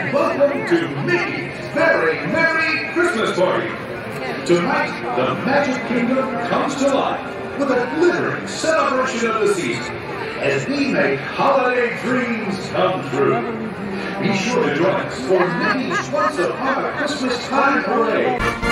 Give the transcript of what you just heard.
Welcome to Mickey's Very Merry Christmas Party. Tonight, the Magic Kingdom comes to life with a glittering celebration of the season as we make holiday dreams come true. Be sure to join us for Mickey's Once Upon a Christmas Time Parade.